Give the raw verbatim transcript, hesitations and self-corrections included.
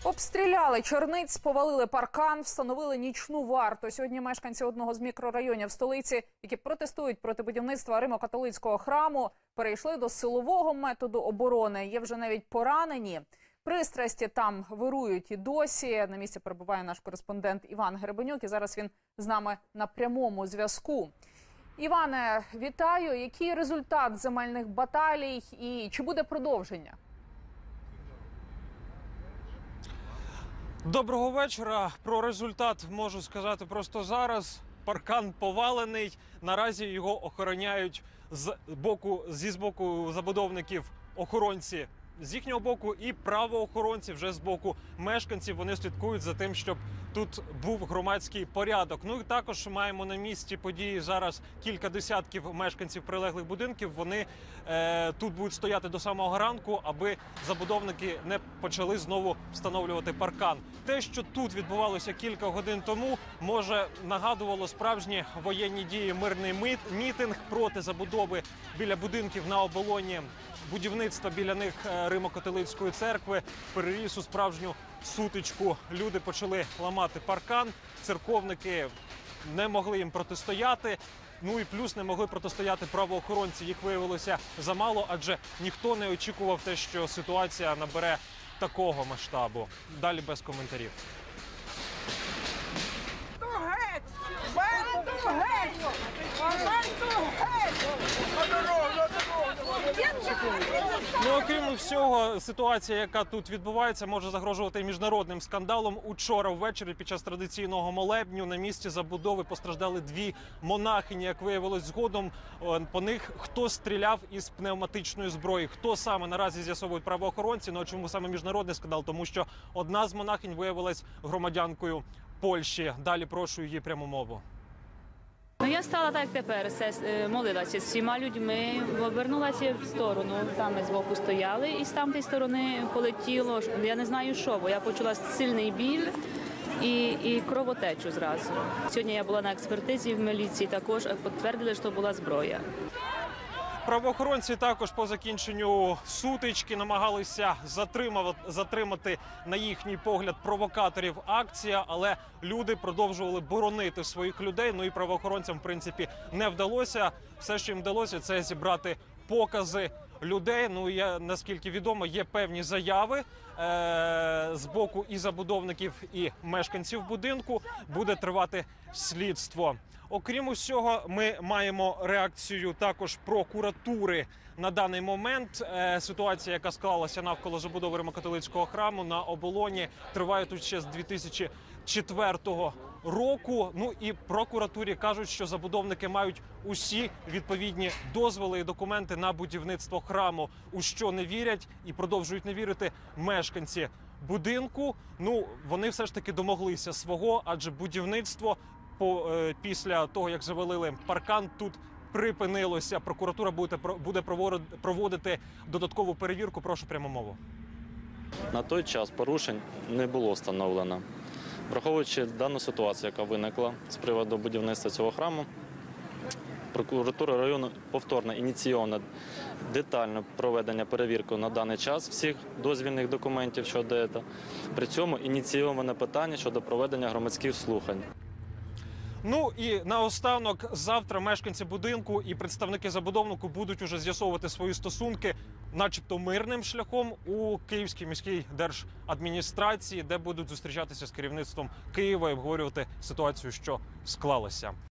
Обстріляли Черниць, повалили паркан, встановили нічну варту. Сьогодні мешканці одного з мікрорайонів столиці, які протестують проти будівництва Римо-католицького храму, перейшли до силового методу оборони. Є вже навіть поранені. Пристрасті там вирують і досі. На місці перебуває наш кореспондент Іван Гребенюк, і зараз він з нами на прямому зв'язку. Іване, вітаю. Який результат земельних баталій і чи буде продовження? Доброго вечора. Про результат можу сказати просто зараз. Паркан повалений. Наразі його охороняють з боку, зі з боку забудовників охоронці з їхнього боку і правоохоронці вже з боку мешканців. Вони слідкують за тим, щоб тут був громадський порядок. Ну і також маємо на місці події зараз кілька десятків мешканців прилеглих будинків. Вони е, тут будуть стояти до самого ранку, аби забудовники не почали знову встановлювати паркан. Те, що тут відбувалося кілька годин тому, може нагадувало справжні воєнні дії. Мирний мітинг проти забудови біля будинків на оболоні. Будівництво біля них Римо-католицької церкви переріс у справжню сутичку. Люди почали ламати паркан, церковники не могли їм протистояти. Ну і плюс не могли протистояти правоохоронці. Їх виявилося замало, адже ніхто не очікував те, що ситуація набере такого масштабу. Далі без коментарів. Ну, окрім всього, ситуація, яка тут відбувається, може загрожувати міжнародним скандалом. Учора ввечері під час традиційного молебню на місці забудови постраждали дві монахині. Як виявилось згодом, по них хтось стріляв із пневматичної зброї. Хто саме, наразі з'ясовують правоохоронці. Ну, а чому саме міжнародний скандал? Тому що одна з монахинь виявилась громадянкою Польщі. Далі прошу її пряму мову. Ну, я стала так тепер, молилася з всіма людьми, обернулася в сторону, там ми збоку стояли, і з тамтої сторони полетіло, я не знаю що, бо я почула сильний біль і, і кровотечу зразу. Сьогодні я була на експертизі в міліції, також підтвердили, що була зброя. Правоохоронці також по закінченню сутички намагалися затримати, затримати, на їхній погляд, провокаторів акція, але люди продовжували боронити своїх людей. Ну і правоохоронцям, в принципі, не вдалося. Все, що їм вдалося, це зібрати покази людей. Ну, я, наскільки відомо, є певні заяви е- з боку і забудовників, і мешканців будинку. Буде тривати слідство. Окрім усього, ми маємо реакцію також прокуратури на даний момент. Е, ситуація, яка склалася навколо забудови Римо-католицького храму на оболоні, триває тут ще з дві тисячі четвертого року. Ну і прокуратурі кажуть, що забудовники мають усі відповідні дозволи і документи на будівництво храму, у що не вірять і продовжують не вірити мешканці будинку. Ну, вони все ж таки домоглися свого, адже будівництво по, е, після того, як завалили паркан, тут припинилося. Прокуратура буде, буде проводити додаткову перевірку. Прошу пряму мову. На той час порушень не було встановлено. Враховуючи дану ситуацію, яка виникла з приводу будівництва цього храму, прокуратура району повторно ініційована детальне проведення перевірки на даний час всіх дозвільних документів щодо цього. При цьому ініційоване питання щодо проведення громадських слухань. Ну і наостанок, завтра мешканці будинку і представники забудовнику будуть уже з'ясовувати свої стосунки, начебто мирним шляхом, у Київській міській держадміністрації, де будуть зустрічатися з керівництвом Києва і обговорювати ситуацію, що склалася.